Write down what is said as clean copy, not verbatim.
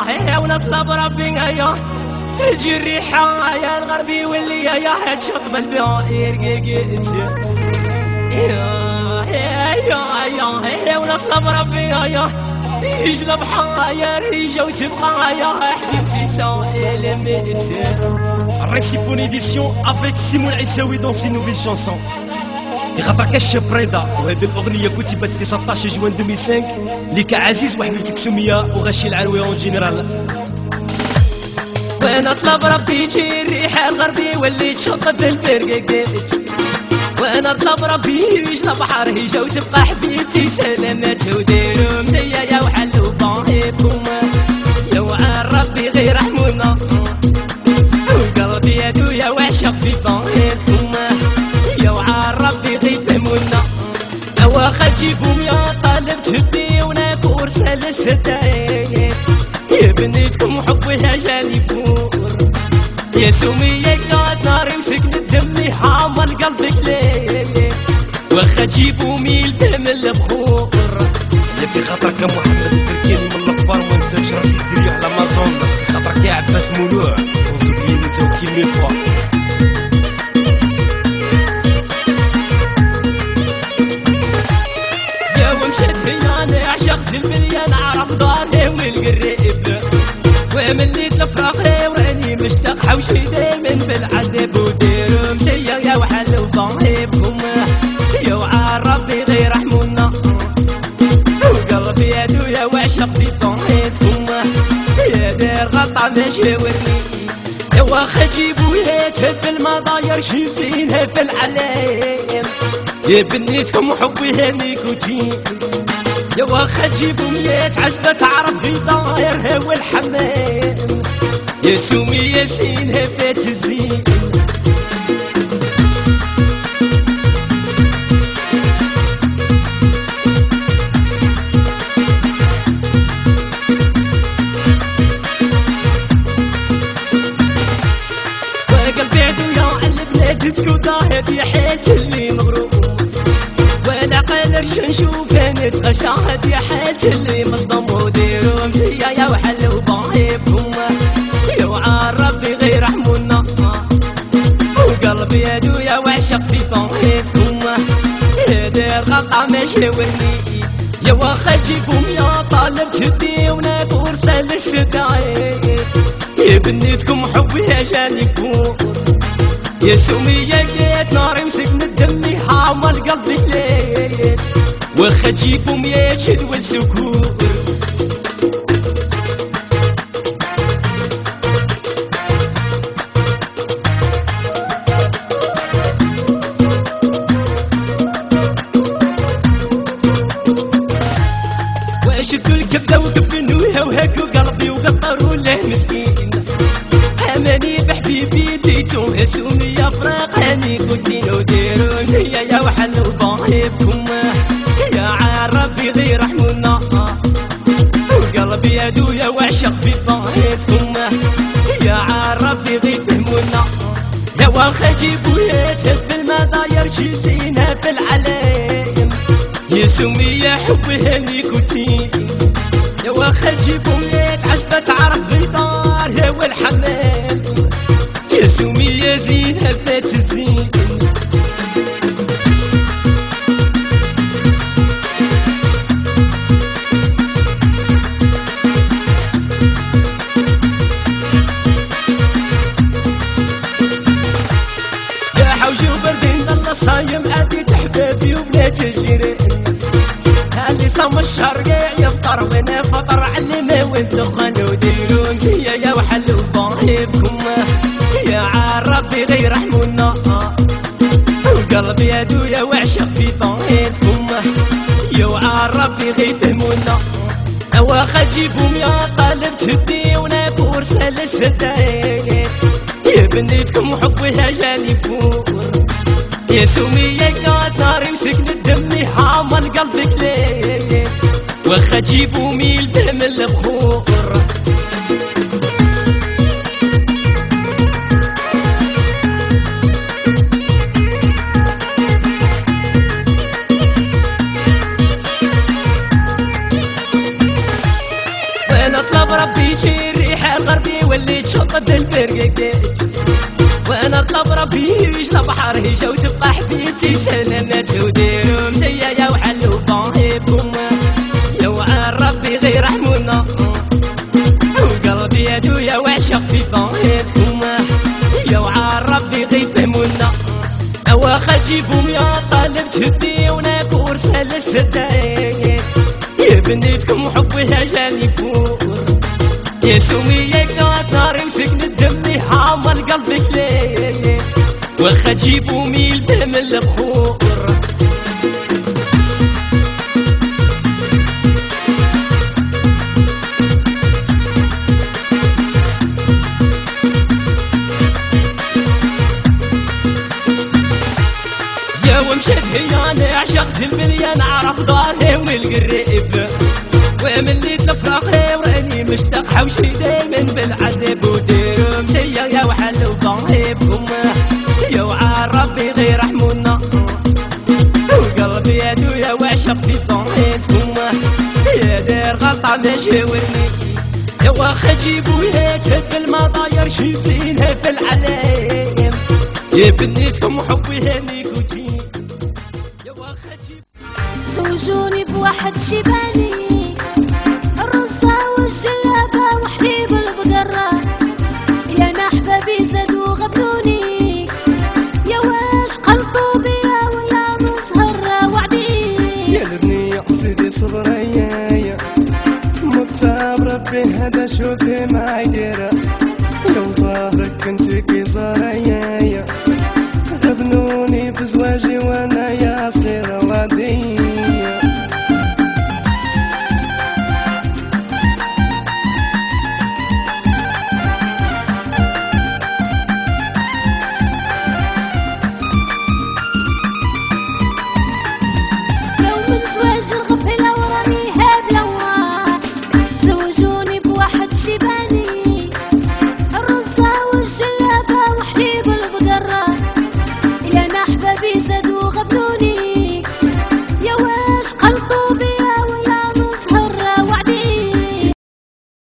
يا ونطلب ربي يا تجي الريحة يا الغربي واللي يا هتشطب البعير قيقيت يا ونطلب ربي يا يجلب حايا ريجة وتبقى يا حبيبتي سائل ميت. Réciphone édition avec Simon Aissaoui dans ses nouvelles chansons. غطاكش بريدا وهذه الأغنية كتبت في 16 جوان 2005 لك عزيز وحبيبتك سمية وغشي العلوي اون جينيرال. وانا اطلب ربي يجي الريحة الغربي واللي تشطب البرقيقيت. وانا اطلب ربي يجلب بحر هيجة وتبقى حبيبتي سلامات وديرو مزيا يا وحلو باهيكم يا وعن ربي غير رحمونا وقلبي يا دويا وعشق في باهيتكم يا وعن ربي غير فهمونا. اواخا تجيبهم يا طالب تهدي وناكور الستايت يا بنيتكم حبها جاني فور يا سمية قاد ناري وسكن الدم حامل قلبك ليه واخا تجيبوا ميل فهم البخور اللي في خاطرك يا محمد التركيني من الكبار وما نساكش راسك تزريو على مازون في خاطرك يا عباس مولوع سونسوبلي متوكل ميل فوا. يا ومشات فيا انا عشقت المليان عرف داري والقريب ومليت الفراقي وراني مشتاق حوشي دايما في العذاب وديرو مزيا يا وحلو ضايبكم يا وعن ربي غير رحمونا وقلبي يا دويا وعشق في طاحتكم يا دير غلطة ما شاورني يا واخا تجيبو يا تهب المضاير شي زينها في العلايم يا بنيتكم حبي نيكوتين يا واخا تجيبو ميات عزبة تعرف في ضايرها والحمام يا سمية زينها فات الزين. وقلبي عدويا البنات تكودا هذه حالتي اللي مغروم ولا قلرش نشوفها نتغشى هذه حالتي اللي مصدوم وديرو مزيا يا وحلو ضايبكم يا وعن ربي غير رحمونا وقلبي يا دويا وعشق في طاحتكم يا دير غلطة ما شاورني يا واخا تجيبهم يا طالب تهدي وناكور الستايت يا بنيتكم حبها جاني فور يا سمية قيت ناري وسكن الدم حامل قلبي ليت واخا تجيبهم يا شد والسكور. واشدوا الكبده وكفنوها وهكوا قلبي وقطروا له مسكين اماني بحبيبي ديتوها سمية فراق هاني كوتين وديرو مزيا يا وحلو ضايبكم يا عن ربي غير رحمونا وقلبي يا دويا وعشق في طاحتكم يا عن ربي غير فهمونا. يا واخا جيبو يا تهب المضاير شي زينها في العلايم يا سمية حبها نيكوتين يا واخا تجيبهم يا عزبة تعرف في دارها والحمام يا سمية زينها فات الزين. يا حوجي وبردين الله صايم عديت حبابي وبنات الجيران اللي صام الشرقيع يفطر وانا فطر علمه والدخان وديرو مزيا يا وحلو ضايبكم يا عن ربي غير رحمونا وقلبي يا دويا وعشق في طاحتكم يا وعن ربي غير فهمونا. اواخا تجيبهم يا طالب تهدي وناكور الستايت يا بنيتكم حبها جاني فور يا سمية قاد ناري وسكن الدم حامل قلبك ليت واخا تجيبوا ميل فهم البخور. وانا اطلب ربي يجي وليت شطب البرقات وانا اطلب ربي يجلى بحر هيجا وتبقى حبيبتي سلامات وديروا مزيا يا وحلو بانهيبكم يا وعن ربي غير رحمونا وقلبي يا دويا وعشق في بانهيبكم يا وعن ربي غير فهمونا واخا تجيبهم يا طالب تهدي وناكور سهل السدايات يا بنيتكم حبها جاني فوق يا سمية كانت ناري وسكن دمي حامل قلبك ليت واخا تجيبوا ميل فهم البخور يا ومشيت هي انا عشقت المليان عرف داري والقريب ومليت الفراقي وراني مشتاق حوشي دايما بالعذاب وديروا مزيا يا وحلو بانهيبكم يا وعن ربي غير رحمونا وقلبي يا دويا وعشق في طنيتكم يا دير غلطة ماشي ورني يا واخا تجيبوا يا تهب المطاير شي زينها في العلايم يا بنيتكم حبي هنيكوتين يا واخا تجيب زوجوني بواحد شيباني الرزة والجلابة وحليب البقرة يا نحبابي زادوا غبنوني يا واش قلطوا بيا ويا مزهرة وعدي يا البنية سيدي صبريا مكتاب ربي هذا شوفي ما يدير لو ظهرك انت كي زريا غبنوني في زواجي وانا يا صغيرة وعدية زادوا غبنوني